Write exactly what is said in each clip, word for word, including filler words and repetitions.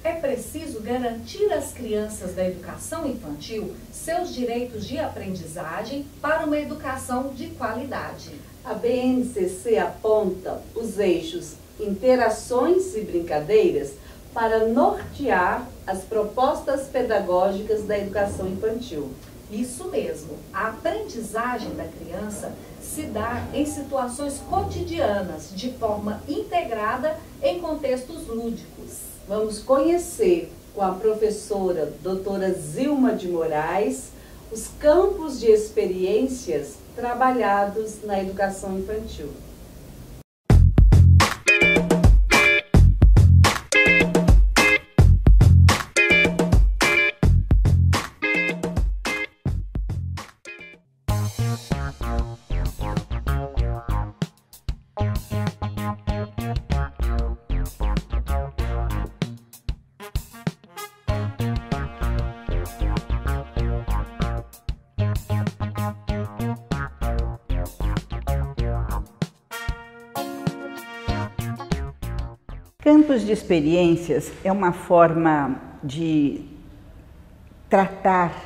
É preciso garantir às crianças da educação infantil seus direitos de aprendizagem para uma educação de qualidade. A B N C C aponta os eixos interações e brincadeiras para nortear as propostas pedagógicas da educação infantil. Isso mesmo, a aprendizagem da criança se dá em situações cotidianas, de forma integrada em contextos lúdicos. Vamos conhecer com a professora doutora Zilma de Moraes os campos de experiências trabalhados na educação infantil. Campos de experiências é uma forma de tratar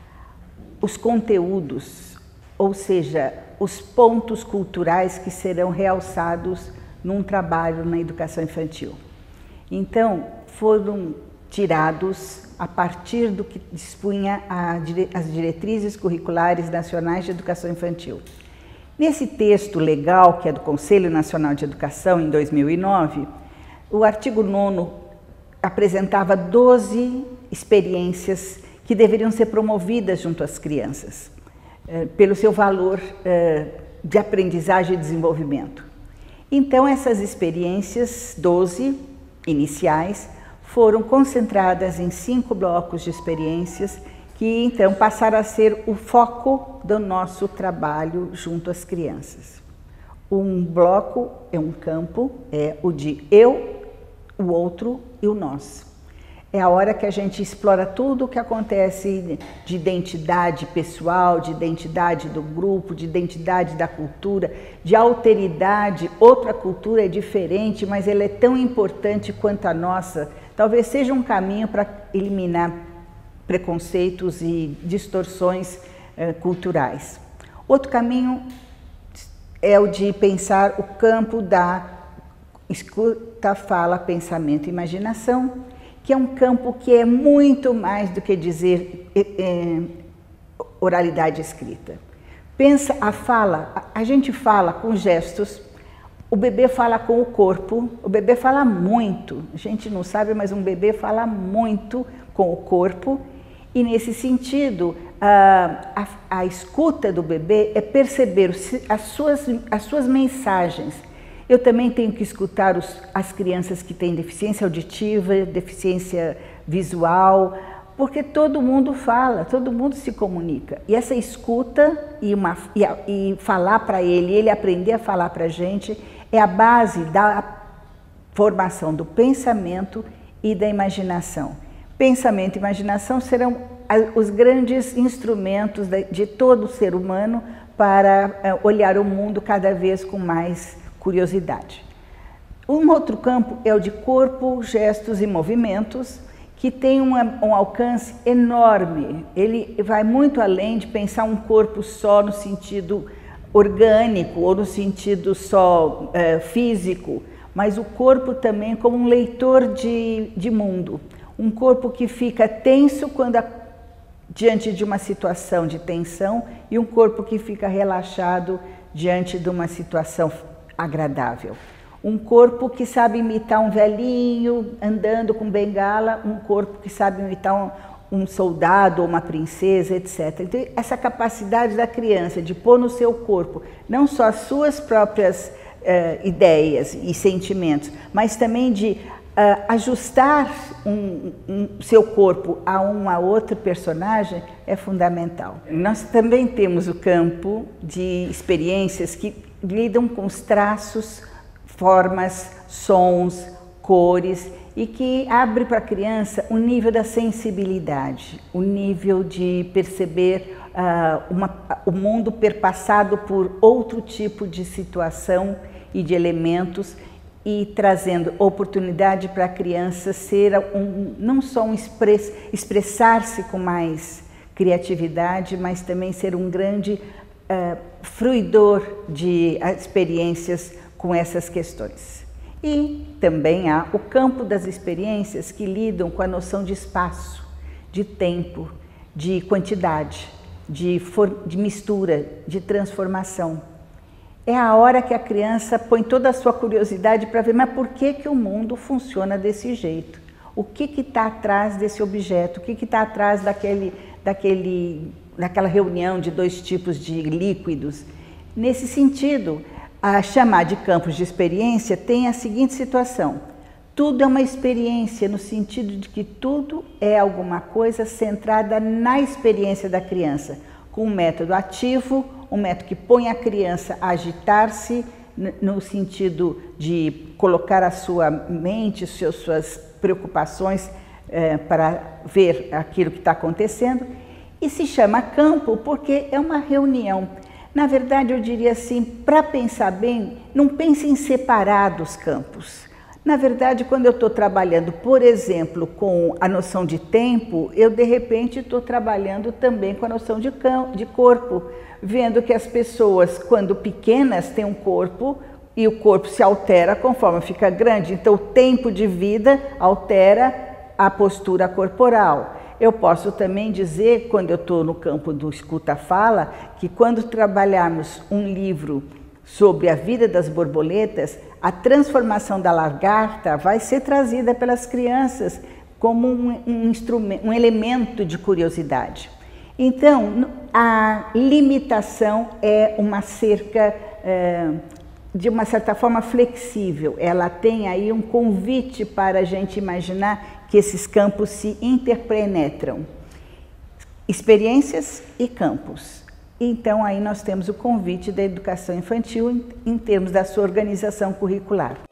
os conteúdos, ou seja, os pontos culturais que serão realçados num trabalho na educação infantil. Então, foram tirados a partir do que dispunha a, as diretrizes curriculares nacionais de educação infantil. Nesse texto legal, que é do Conselho Nacional de Educação, em dois mil e nove, o artigo nono apresentava doze experiências que deveriam ser promovidas junto às crianças, eh, pelo seu valor eh, de aprendizagem e desenvolvimento. Então, essas experiências, doze iniciais, foram concentradas em cinco blocos de experiências que, então, passaram a ser o foco do nosso trabalho junto às crianças. Um bloco é um campo, é o de eu, o outro e o nós. É a hora que a gente explora tudo o que acontece de identidade pessoal, de identidade do grupo, de identidade da cultura, de alteridade. Outra cultura é diferente, mas ela é tão importante quanto a nossa. Talvez seja um caminho para eliminar preconceitos e distorções eh, culturais. Outro caminho é o de pensar o campo da escuta, fala, pensamento e imaginação, que é um campo que é muito mais do que dizer é, oralidade escrita. Pensa a fala, a gente fala com gestos, o bebê fala com o corpo, o bebê fala muito, a gente não sabe, mas um bebê fala muito com o corpo, e nesse sentido, a, a, a escuta do bebê é perceber as suas, as suas mensagens. Eu também tenho que escutar os, as crianças que têm deficiência auditiva, deficiência visual, porque todo mundo fala, todo mundo se comunica. E essa escuta e, uma, e, a, e falar para ele, ele aprender a falar para a gente, é a base da formação do pensamento e da imaginação. Pensamento e imaginação serão os grandes instrumentos de todo ser humano para olhar o mundo cada vez com mais curiosidade. Um outro campo é o de corpo, gestos e movimentos, que tem um, um alcance enorme. Ele vai muito além de pensar um corpo só no sentido orgânico ou no sentido só é, físico, mas o corpo também como um leitor de, de mundo. Um corpo que fica tenso quando a, diante de uma situação de tensão e um corpo que fica relaxado diante de uma situação agradável. Um corpo que sabe imitar um velhinho andando com bengala, um corpo que sabe imitar um, um soldado ou uma princesa, etcétera. Então, essa capacidade da criança de pôr no seu corpo não só as suas próprias eh, ideias e sentimentos, mas também de Uh, ajustar um, um, seu corpo a uma outra personagem é fundamental. Nós também temos o campo de experiências que lidam com os traços, formas, sons, cores e que abre para a criança o nível da sensibilidade, o nível de perceber uh, uma, o mundo perpassado por outro tipo de situação e de elementos e trazendo oportunidade para a criança ser um, não só um express, expressar-se com mais criatividade, mas também ser um grande uh, fruidor de experiências com essas questões. E também há o campo das experiências que lidam com a noção de espaço, de tempo, de quantidade, de, for, de mistura, de transformação. É a hora que a criança põe toda a sua curiosidade para ver, mas por que que o mundo funciona desse jeito? O que que está atrás desse objeto? O que que está atrás daquele, daquele, daquela reunião de dois tipos de líquidos? Nesse sentido, a chamar de campos de experiência tem a seguinte situação: tudo é uma experiência no sentido de que tudo é alguma coisa centrada na experiência da criança, com um método ativo, um método que põe a criança a agitar-se no sentido de colocar a sua mente, suas, suas preocupações eh, para ver aquilo que está acontecendo, e se chama campo porque é uma reunião. Na verdade, eu diria assim, para pensar bem, não pense em separar os campos. Na verdade, quando eu estou trabalhando, por exemplo, com a noção de tempo, eu de repente estou trabalhando também com a noção de, campo, de corpo, vendo que as pessoas, quando pequenas, têm um corpo e o corpo se altera conforme fica grande. Então, o tempo de vida altera a postura corporal. Eu posso também dizer, quando eu estou no campo do escuta-fala, que quando trabalharmos um livro sobre a vida das borboletas, a transformação da lagarta vai ser trazida pelas crianças como um, um instrumento, um elemento de curiosidade. Então, a limitação é uma cerca, é, de uma certa forma, flexível. Ela tem aí um convite para a gente imaginar que esses campos se interpenetram. Experiências e campos. Então, aí nós temos o convite da educação infantil em, em termos da sua organização curricular.